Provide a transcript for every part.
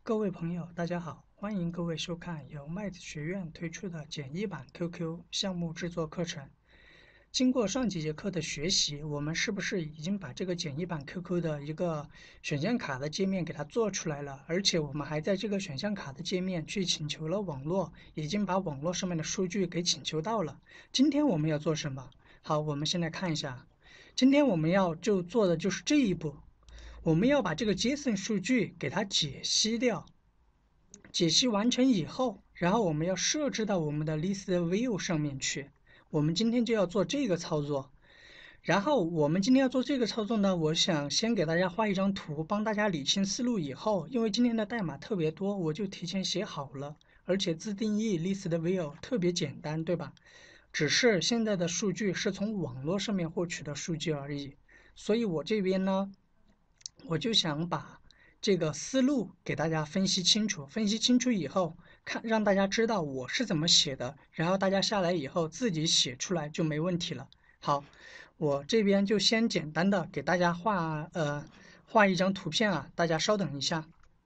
各位朋友，大家好，欢迎各位收看由麦子学院推出的简易版 QQ 项目制作课程。经过上几节课的学习，我们是不是已经把这个简易版 QQ 的一个选项卡的界面给它做出来了？而且我们还在这个选项卡的界面去请求了网络，已经把网络上面的数据给请求到了。今天我们要做什么？好，我们先来看一下，今天我们要做的就是这一步。我们要把这个 JSON 数据给它解析掉，解析完成以后，然后我们要设置到我们的 list view 上面去。我们今天就要做这个操作。然后我们今天要做这个操作呢，我想先给大家画一张图，帮大家理清思路。以后因为今天的代码特别多，我就提前写好了，而且自定义 list view 特别简单，对吧？只是现在的数据是从网络上面获取的数据而已，所以我这边呢，我就想把这个思路给大家分析清楚，分析清楚以后，让大家知道我是怎么写的，然后大家下来以后自己写出来就没问题了。好，我这边就先简单的给大家画一张图片啊，大家稍等一下。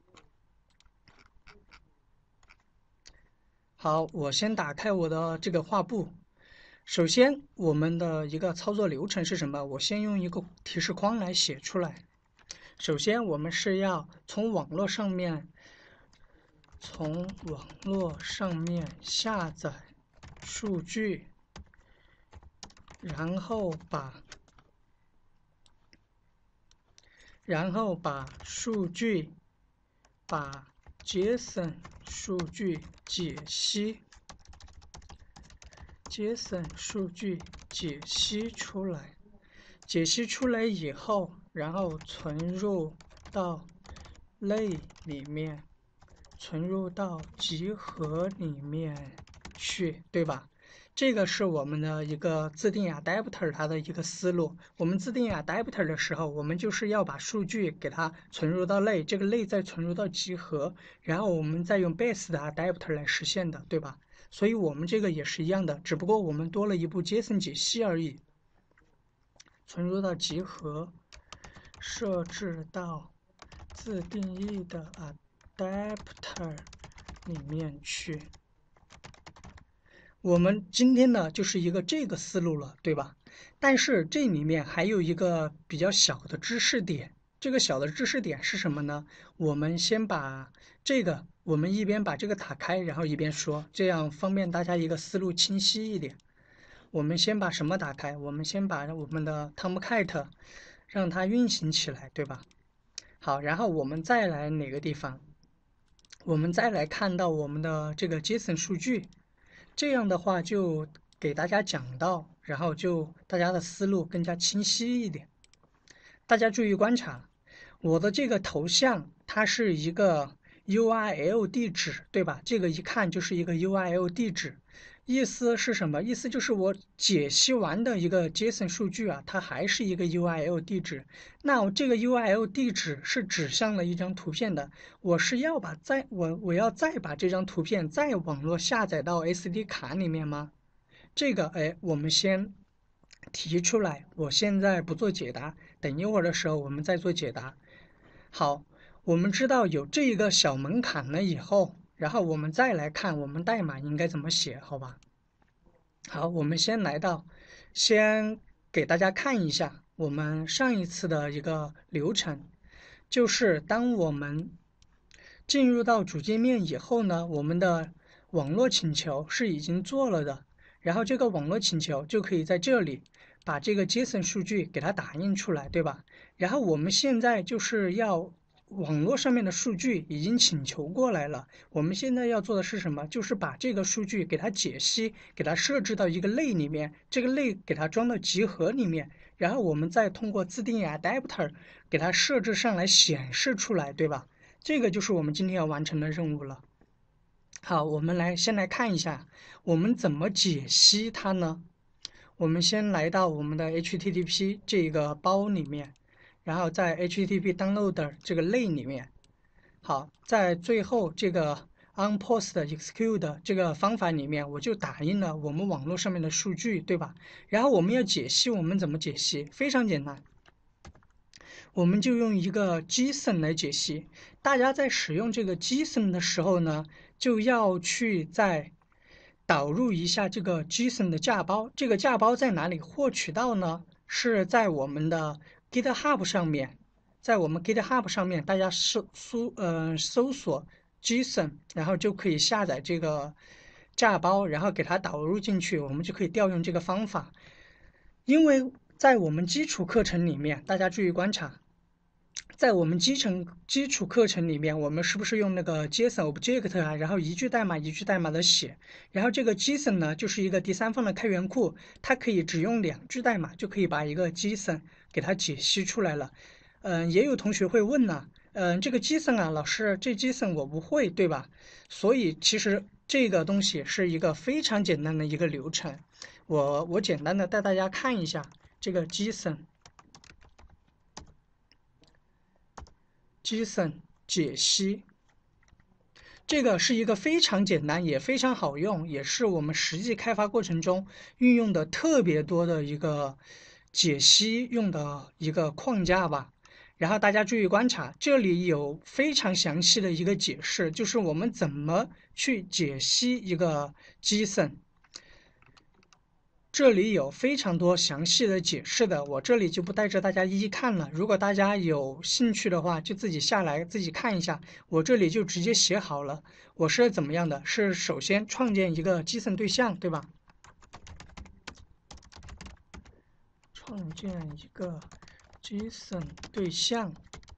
好，我先打开我的这个画布。首先，我们的一个操作流程是什么？我先用一个提示框来写出来。首先，我们是要从网络上面下载数据，然后把数据把 JSON 数据解析出来，解析出来以后，然后存入到类里面，存入到集合里面去，对吧？这个是我们的一个自定义 adapter 它的一个思路。我们自定义 adapter 的时候，我们就是要把数据给它存入到类，这个类再存入到集合，然后我们再用 base 的 adapter 来实现的，对吧？所以我们这个也是一样的，只不过我们多了一步 JSON 解析而已。存入到集合，设置到自定义的 adapter 里面去。我们今天呢就是一个这个思路了，对吧？但是这里面还有一个比较小的知识点，这个小的知识点是什么呢？我们先把我们一边把这个打开，然后一边说，这样方便大家一个思路清晰一点。我们先把什么打开？我们先把我们的 Tomcat 让它运行起来，对吧？好，然后我们再来哪个地方？我们再来看到我们的这个 JSON 数据。这样的话就给大家讲到，然后就大家的思路更加清晰一点。大家注意观察，我的这个头像它是一个 URL 地址，对吧？这个一看就是一个 URL 地址，意思是什么？意思就是我解析完的一个 JSON 数据啊，它还是一个 URL 地址。那这个 URL 地址是指向了一张图片的，我是要我要再把这张图片再网络下载到 SD 卡里面吗？这个我们先提出来，我现在不做解答，等一会儿的时候我们再做解答。好，我们知道有这个小门槛了以后，然后我们再来看我们代码应该怎么写，好吧？好，我们先给大家看一下我们上一次的一个流程，就是当我们进入到主界面以后呢，我们的网络请求是已经做了的，然后这个网络请求就可以在这里把这个 JSON 数据给它打印出来，对吧？然后我们现在就是要网络上面的数据已经请求过来了，我们现在要做的是什么？就是把这个数据给它解析，给它设置到一个类里面，这个类给它装到集合里面，然后我们再通过自定义 adapter 给它设置上来显示出来，对吧？这个就是我们今天要完成的任务了。好，我们先来看一下我们怎么解析它呢？我们先来到我们的 HTTP 这个包里面，然后在 HTTP download 这个类里面，好，在最后这个 onPost execute 这个方法里面，我就打印了我们网络上面的数据，对吧？然后我们要解析，我们怎么解析？非常简单， 我们就用一个 JSON 来解析。大家在使用这个 JSON 的时候呢，就要去再导入一下这个 JSON 的架包。这个架包在哪里获取到呢？是在我们的 GitHub 上面，在我们 GitHub 上面，大家搜索 JSON，然后就可以下载这个架包，然后给它导入进去，我们就可以调用这个方法。因为在我们基础课程里面，大家注意观察，在我们基础课程里面，我们是不是用那个 JSON Object 啊，然后一句代码一句代码的写，然后这个 JSON 呢就是一个第三方的开源库，它可以只用2句代码就可以把一个 JSON 给它解析出来了。也有同学会问呢，这个 JSON 啊，老师，这 JSON 我不会，对吧？所以其实这个东西是一个非常简单的一个流程，我简单的带大家看一下这个 JSON 解析，这个是一个非常简单也非常好用，也是我们实际开发过程中运用的特别多的一个解析用的一个框架吧。然后大家注意观察，这里有非常详细的一个解释，就是我们怎么去解析一个 JSON。这里有非常多详细的解释的，我这里就不带着大家一一看了。如果大家有兴趣的话，就自己下来自己看一下。我这里就直接写好了。我是怎么样的？是首先创建一个 JSON 对象，对吧？创建一个 JSON 对象，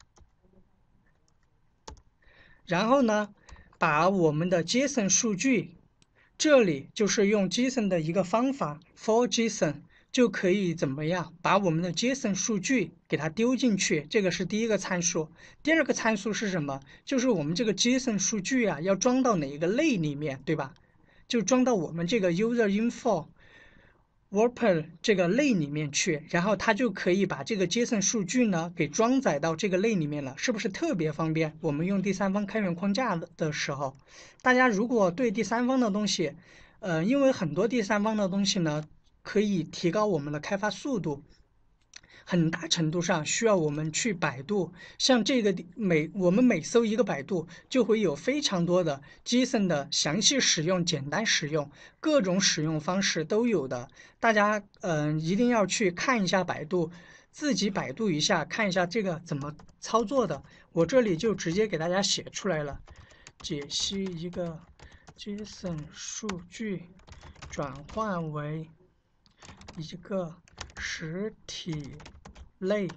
然后呢，把我们的 JSON 数据。这里就是用 JSON 的一个方法 for JSON 就可以怎么样把我们的 JSON 数据给它丢进去，这个是第一个参数。第二个参数是什么？就是我们这个 JSON 数据啊要装到哪一个类里面，对吧？就装到我们这个 user info Wrapper 这个类里面去，然后它就可以把这个 JSON 数据呢给装载到这个类里面了，是不是特别方便？我们用第三方开源框架的时候，大家如果对第三方的东西，因为很多第三方的东西呢，可以提高我们的开发速度，很大程度上需要我们去百度，像这个我们每搜一个百度，就会有非常多的 JSON 的详细使用、简单使用，各种使用方式都有的。大家一定要去看一下百度，自己百度一下，看一下这个怎么操作的。我这里就直接给大家写出来了，解析一个 JSON 数据转换为一个实体类，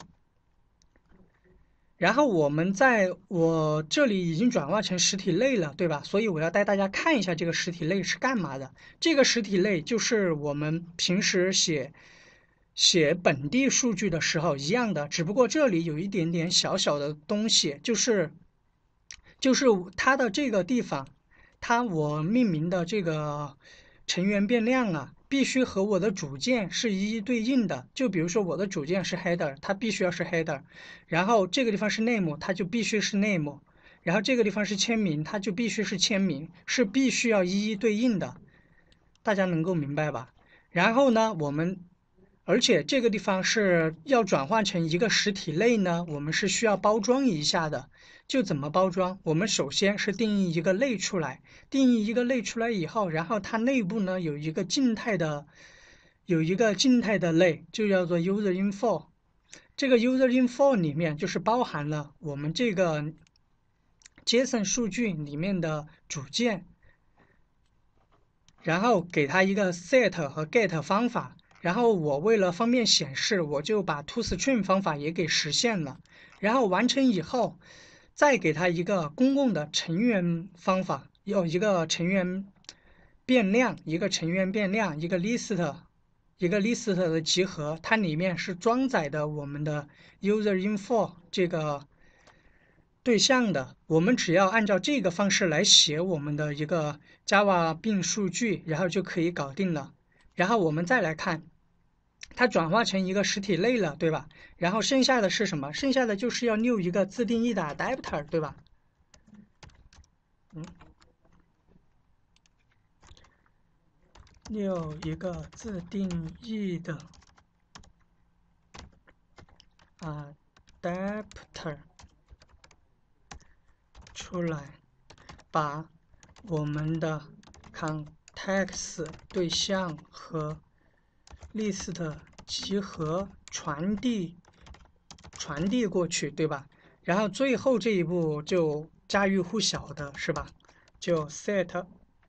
然后我这里已经转化成实体类了，对吧？所以我要带大家看一下这个实体类是干嘛的。这个实体类就是我们平时写本地数据的时候一样的，只不过这里有一点点小小的东西，就是它的这个地方，我命名的这个成员变量啊，必须和我的主件是一一对应的。就比如说我的主件是 header， 它必须要是 header， 然后这个地方是 name， 它就必须是 name， 然后这个地方是签名，它就必须是签名，是必须要一一对应的。大家能够明白吧？然后呢，而且这个地方是要转换成一个实体类呢，我们是需要包装一下的。就怎么包装？我们首先是定义一个类出来，定义一个类出来以后，然后它内部呢有一个静态的类，就叫做 user info。这个 user info 里面就是包含了我们这个 JSON 数据里面的主件，然后给它一个 set 和 get 方法。然后我为了方便显示，我就把 toString 方法也给实现了。然后完成以后，再给它一个公共的成员方法，有一个成员变量，一个 list 的集合，它里面是装载的我们的 user info 这个对象的。我们只要按照这个方式来写我们的一个 Java 并数据，然后就可以搞定了。然后我们再来看，它转化成一个实体类了，对吧？然后剩下的是什么？剩下的就是要溜一个自定义的 adapter， 对吧？溜一个自定义的 adapter 出来，把我们的 context 对象和 list 集合传递过去，对吧？然后最后这一步就家喻户晓的是吧？就 set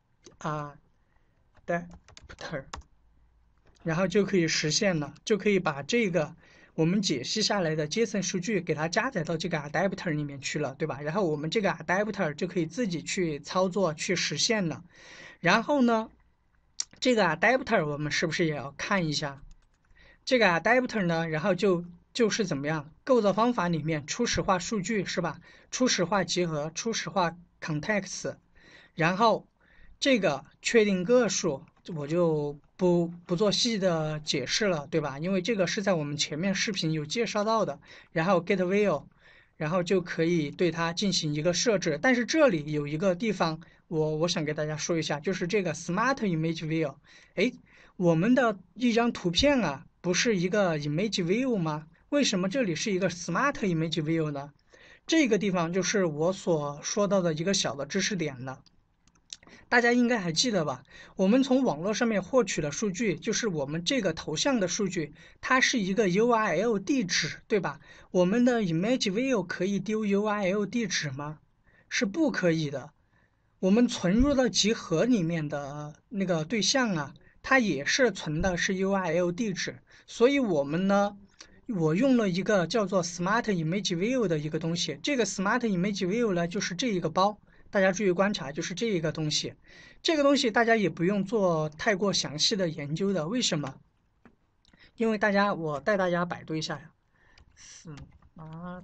adapter，然后就可以实现了，就可以把这个我们解析下来的 JSON 数据给它加载到这个 adapter 里面去了，对吧？然后我们这个 adapter 就可以自己去操作去实现了。然后呢，这个 adapter 我们是不是也要看一下？这个 adapter 呢，然后就是怎么样？构造方法里面初始化数据是吧？初始化集合，初始化 context， 然后这个确定个数我就不做细的解释了，对吧？因为这个是在我们前面视频有介绍到的。然后 get value， 然后就可以对它进行一个设置。但是这里有一个地方我想给大家说一下，就是这个 smart image view。哎，我们的一张图片啊，不是一个 image view 吗？为什么这里是一个 smart image view 呢？这个地方就是我所说到的一个小的知识点了。大家应该还记得吧？我们从网络上面获取的数据，就是我们这个头像的数据，它是一个 URL 地址，对吧？我们的 image view 可以丢 URL 地址吗？是不可以的。我们存入到集合里面的那个对象啊，它也是存的是 URL 地址，所以我们呢，我用了一个叫做 Smart Image View 的一个东西。这个 Smart Image View 呢，就是这一个包，大家注意观察，就是这一个东西。这个东西大家也不用做太过详细的研究的，为什么？因为我带大家百度一下呀，Smart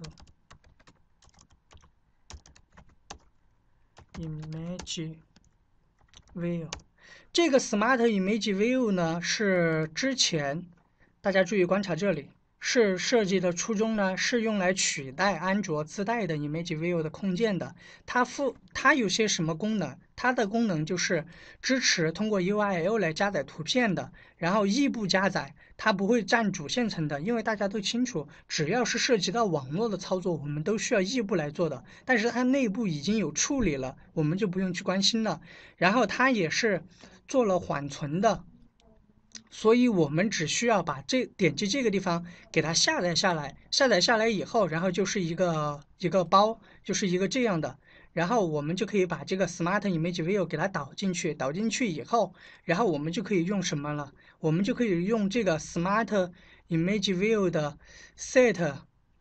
Image View。这个 Smart Image View 呢，是之前大家注意观察这里，是设计的初衷呢，是用来取代安卓自带的 Image View 的控件的。它有些什么功能？它的功能就是支持通过 URL 来加载图片的，然后异步加载，它不会占主线层的。因为大家都清楚，只要是涉及到网络的操作，我们都需要异步来做的。但是它内部已经有处理了，我们就不用去关心了。然后它也是做了缓存的，所以我们只需要点击这个地方给它下载下来，下载下来以后，然后就是一个包，就是一个这样的，然后我们就可以把这个 Smart Image View 给它导进去，导进去以后，然后我们就可以用什么了？我们就可以用这个 Smart Image View 的 Set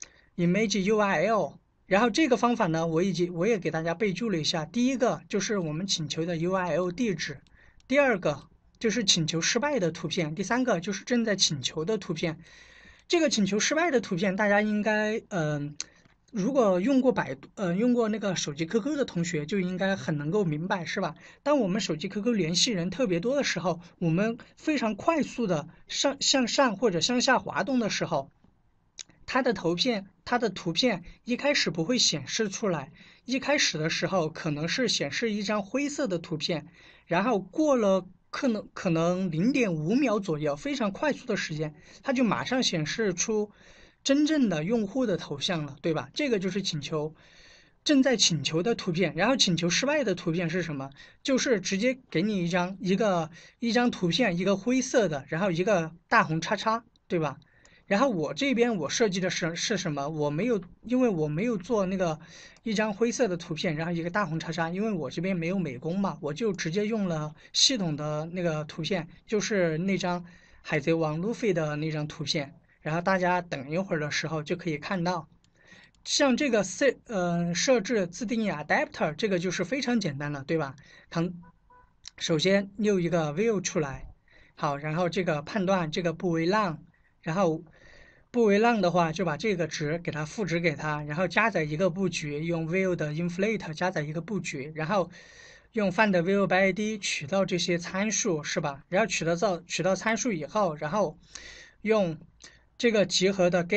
Image URL。然后这个方法呢，我也给大家备注了一下。第一个就是我们请求的 URL 地址，第二个就是请求失败的图片，第三个就是正在请求的图片。这个请求失败的图片，大家应该如果用过用过那个手机 QQ 的同学，就应该很能够明白，是吧？当我们手机 QQ 联系人特别多的时候，我们非常快速的向上或者向下滑动的时候，它的图片一开始不会显示出来，一开始的时候可能是显示一张灰色的图片，然后过了可能0.5秒左右，非常快速的时间，它就马上显示出真正的用户的头像了，对吧？这个就是正在请求的图片。然后请求失败的图片是什么？就是直接给你一张图片，一个灰色的，然后一个大红叉叉，对吧？然后我这边我设计的是什么？因为我没有做那个一张灰色的图片，然后一个大红叉叉，因为我这边没有美工嘛，我就直接用了系统的那个图片，就是那张海贼王路飞的那张图片。然后大家等一会儿的时候就可以看到，像这个设置自定义 adapter 这个就是非常简单了，对吧？首先溜一个 view 出来，好，然后这个判断这个不为浪，然后不为浪的话，就把这个值给它赋值给它，然后加载一个布局，用 view 的 inflate 加载一个布局，然后用 find view by id 取到这些参数，是吧？然后取到参数以后，然后用这个集合的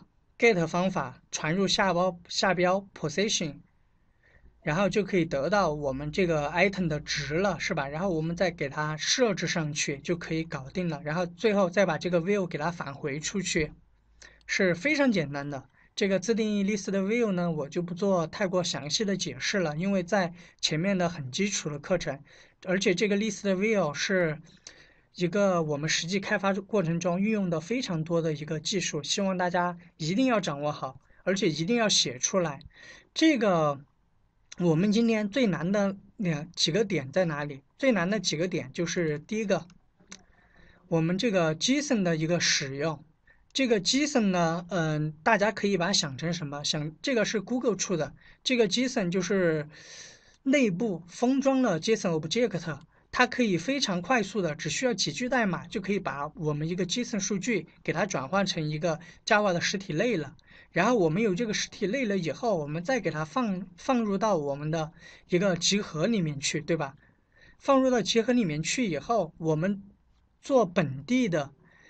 get 方法传入下标 position，然后就可以得到我们这个 item 的值了，是吧？然后我们再给它设置上去就可以搞定了。然后最后再把这个 view 给它返回出去，是非常简单的。 这个自定义 list view 呢，我就不做太过详细的解释了，因为在前面的很基础的课程，而且这个 list view 是一个我们实际开发过程中运用的非常多的一个技术，希望大家一定要掌握好，而且一定要写出来。这个我们今天最难的几个点在哪里？最难的几个点就是第一个，我们这个 JSON 的一个使用。这个 JSON 呢，大家可以把它想成什么？这个是 Google 出的，这个 JSON 就是内部封装了 JSON object，它可以非常快速的，只需要几句代码就可以把我们一个 JSON 数据给它转换成一个 Java 的实体类了。然后我们有这个实体类了以后，我们再给它放入到我们的一个集合里面去，对吧？放入到集合里面去以后，我们做本地的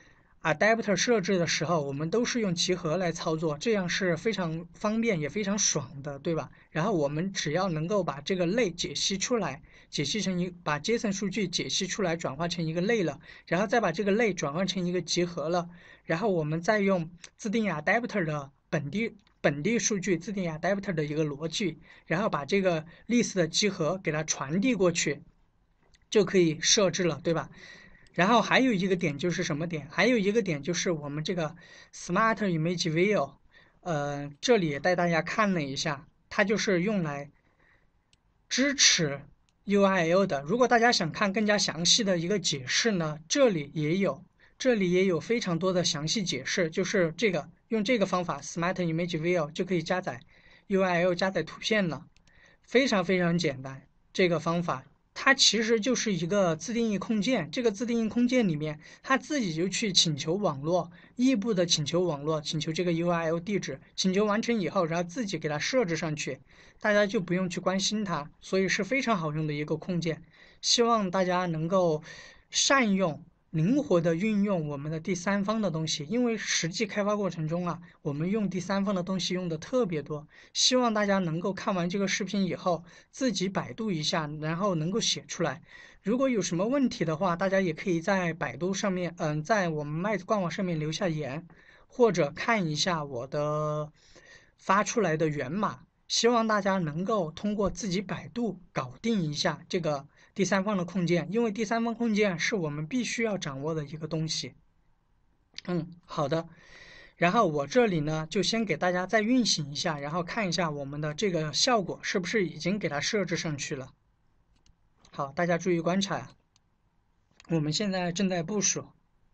adapter 设置的时候，我们都是用集合来操作，这样是非常方便也非常爽的，对吧？然后我们只要能够把这个类解析出来，把 JSON 数据解析出来，转化成一个类了，然后再把这个类转换成一个集合了，然后我们再用自定义 adapter 的本地数据自定义 adapter 的一个逻辑，然后把这个 list 的集合给它传递过去，就可以设置了，对吧？然后还有一个点就是什么点？还有一个点就是我们这个 Smart Image View，这里也带大家看了一下，它就是用来支持 UIL 的。如果大家想看更加详细的一个解释呢，这里也有非常多的详细解释，就是用这个方法 Smart Image View 就可以加载 UIL 加载图片了，非常非常简单，这个方法。它其实就是一个自定义空间，这个自定义空间里面，它自己就去请求网络，异步的请求网络，请求这个 URL 地址，请求完成以后，然后自己给它设置上去，大家就不用去关心它，所以是非常好用的一个空间。希望大家能够善用。灵活的运用我们的第三方的东西，因为实际开发过程中啊，我们用第三方的东西用的特别多。希望大家能够看完这个视频以后，自己百度一下，然后能够写出来。如果有什么问题的话，大家也可以在百度上面，在我们麦子官网上面留下言，或者看一下我的发出来的源码。希望大家能够通过自己百度搞定一下这个第三方的控件，因为第三方控件是我们必须要掌握的一个东西。好的。然后我这里呢，就先给大家再运行一下，然后看一下我们的这个效果是不是已经给它设置上去了。好，大家注意观察呀。我们现在正在部署。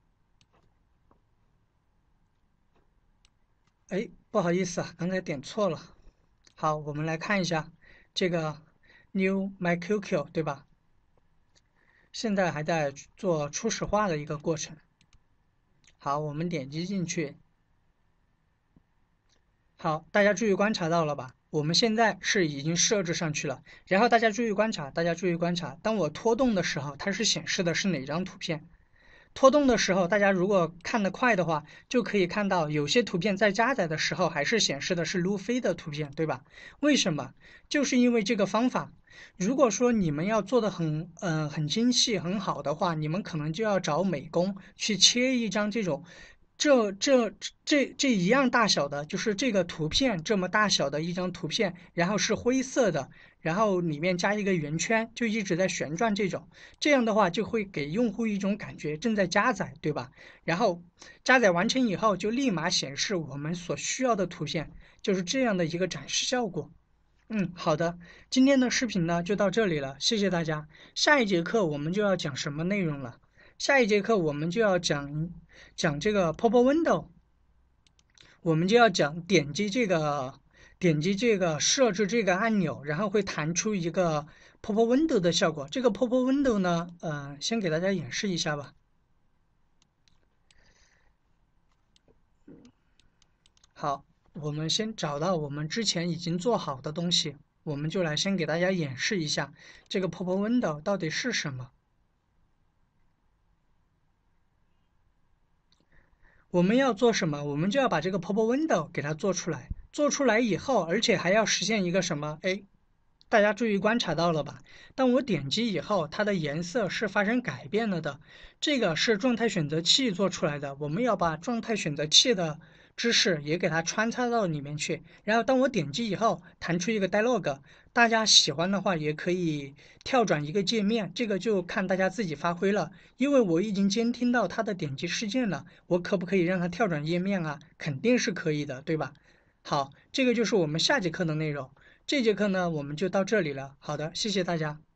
哎，不好意思啊，刚才点错了。好，我们来看一下这个 New MyQQ， 对吧？现在还在做初始化的一个过程。好，我们点击进去。好，大家注意观察到了吧？我们现在是已经设置上去了。然后大家注意观察，当我拖动的时候，它是显示的是哪张图片？拖动的时候，大家如果看得快的话，就可以看到有些图片在加载的时候还是显示的是路飞的图片，对吧？为什么？就是因为这个方法。如果说你们要做的很精细很好的话，你们可能就要找美工去切一张这种。这一样大小的，就是这个图片这么大小的一张图片，然后是灰色的，然后里面加一个圆圈，就一直在旋转这样的话就会给用户一种感觉正在加载，对吧？然后加载完成以后，就立马显示我们所需要的图片，就是这样的一个展示效果。好的，今天的视频呢就到这里了，谢谢大家。下一节课我们就要讲什么内容了？下一节课我们就要讲这个 Pop-up Window， 我们就要讲点击这个设置这个按钮，然后会弹出一个 Pop-up Window 的效果。这个 Pop-up Window 呢，先给大家演示一下吧。好，我们先找到我们之前已经做好的东西，我们就来先给大家演示一下这个 Pop-up Window 到底是什么。我们要做什么？我们就要把这个 Pop-up Window 给它做出来。做出来以后，而且还要实现一个什么？哎，大家注意观察到了吧？当我点击以后，它的颜色是发生改变了的。这个是状态选择器做出来的。我们要把状态选择器的知识也给它穿插到里面去。然后当我点击以后，弹出一个 dialog，大家喜欢的话也可以跳转一个界面，这个就看大家自己发挥了。因为我已经监听到它的点击事件了，我可不可以让它跳转页面啊？肯定是可以的，对吧？好，这个就是我们下节课的内容。这节课呢，我们就到这里了。好的，谢谢大家。